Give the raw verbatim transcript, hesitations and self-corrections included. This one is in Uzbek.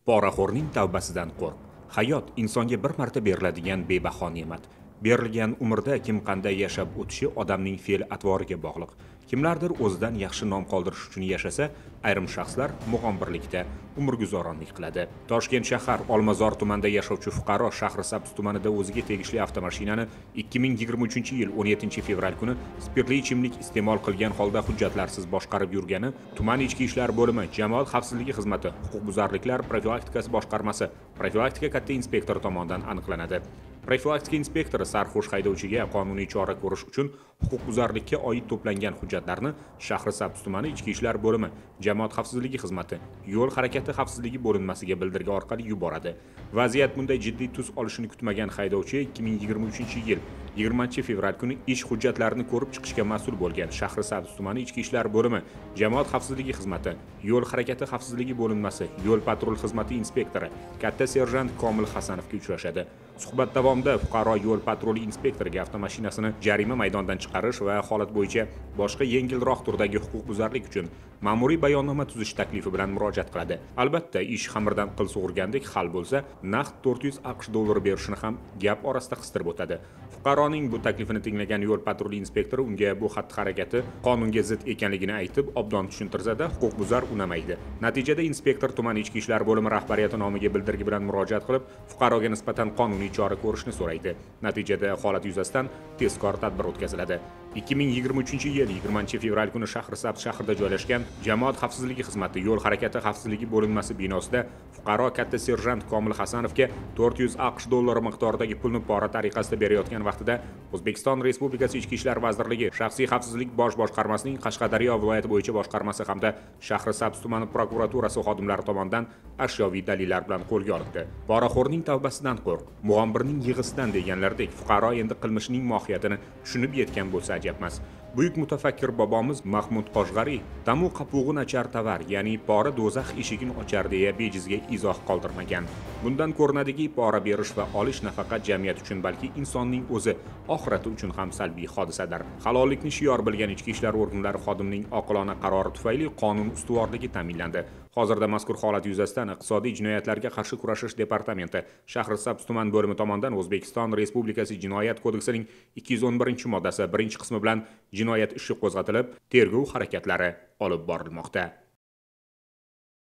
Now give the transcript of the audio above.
Poraxo'rning tavbasidan qo'rq. Hayot insonga bir marta beriladigan bebaho ne'mat. Berilgan umrda kim qanday yashab o'tishi odamning fe'l-atvoriga bog'liq. Kimlardir o'zidan yaxshi nom qoldirish uchun yashasa, ayrim shaxslar mug'ombirlikda umrguzoronlik qiladi. Toshkent shahar Olmazor tumanida yashovchi fuqaro Shahrisabz tumanida o'ziga tegishli avtomashinani ikki ming yigirma uchinchi yil o'n yettinchi fevral kuni spirtli ichimlik iste'mol qilgan holda hujjatlarsiz boshqarib yurgani tuman ichki ishlar bo'limi Jamoat xavfsizligi xizmati huquqbuzarliklar profilaktikasi boshqarmasi profilaktika katta inspektori tomonidan aniqlanadi. Profilaktika inspektori sarxush haydovchiga qonuniy chora ko'rish uchun huquqbuzarlikka oid to'plangan hujjatlarni Shahrisabz tumani ichki ishlar bo'limi Jamoat xavfsizligi xizmati yo'l harakati xavfsizligi bo'linmasiga bildirgi orqali yuboradi. Vaziyat bunday jiddiy tus olishini kutmagan haydovchi ikki ming yigirma uchinchi yil yigirmanchi fevral kuni ish hujjatlarini ko'rib chiqishga mas'ul bo'lgan Shahrisabz tumani ichki ishlar bo'limi Jamoat xavfsizligi xizmati yo'l harakati xavfsizligi bo'linmasi yo'l patrul xizmati inspektori katta serjant Komil Hasanovga uchrashadi. Suhbat davomida fuqaro yo'l patruli inspektoriga avtomashinasini jarima maydonidan chiqarish va holat bo'yicha boshqa yengilroq turdagi huquqbuzarlik uchun ma'muriy bayonnoma tuzish taklifi bilan murojaat qiladi. Albatta, ish xamirdan qil sug'urgandek hal bo'lsa, naqd to'rt yuz aqsh dollari berishini ham gap orasida qistirib o'tadi. Fuqaroning bu taklifini tinglagan yo'l patruli inspektori unga bu xatti-harakati qonunga zid ekanligini aytib, obdon tushuntirsa-da, huquqbuzar unamaydi. Natijada inspektor tuman ichki ishlar bo'limi rahbariyati nomiga bildirgi bilan murojaat qilib, fuqaroga nisbatan qonuniy chora ko'rishni so'raydi. Natijada holat yuzasidan tezkor tadbir o'tkaziladi. ikki ming yigirma uchinchi yil yigirmanchi fevral kuni Shahrisabz shahrida joylashgan Jamoat xavfsizligi xizmati yo'l harakati xavfsizligi bo'linmasi binosida fuqaro katta serjant Komil Hasanovga to'rt yuz aqsh dollari miqdoridagi pulni pora tariqasida berayotgan vaqtida O'zbekiston Respublikasi Ichki ishlar vazirligi shaxsiy xavfsizlik bosh boshqarmasining Qashqadaryo viloyati bo'yicha boshqarmasi hamda Shahrisabz tumani prokuraturasi xodimlari tomonidan ashyoviy dalillar bilan qo'lga olindi. Poraxo'rning tavbasidan qo'rq, mug'ombirning yig'isidan deganlardek fuqaro endi qilmishining mohiyatini tushunib yetgan bo'lsa ajabmas. Buyuk mutafakkir bobomiz Mahmud Qoshg'ariy tamu qapug'in achar tavar, ya'ni pora do'zax eshigini ochar deya bejizga izoh qoldirmagan. Bundan ko'rinadiki, pora berish va olish nafaqat jamiyat uchun, balki insonning o'zi oxirati uchun ham salbiy hodisadir. Halollikni shior bilgan ichki ishlar organlari xodimining oqilona qarori tufayli qonun ustuvorligi ta'minlandi. Hozirda mazkur holat yuzasidan iqtisodiy jinoyatlarga qarshi kurashish departamenti Shahrisabz tuman bo'limi tomonidan O'zbekiston Respublikasi Jinoyat kodeksining ikki yuz o'n birinchi moddasi birinchi qismi bilan jinoyat ishi qo'zg'atilib, tergov harakatlari olib borilmoqda.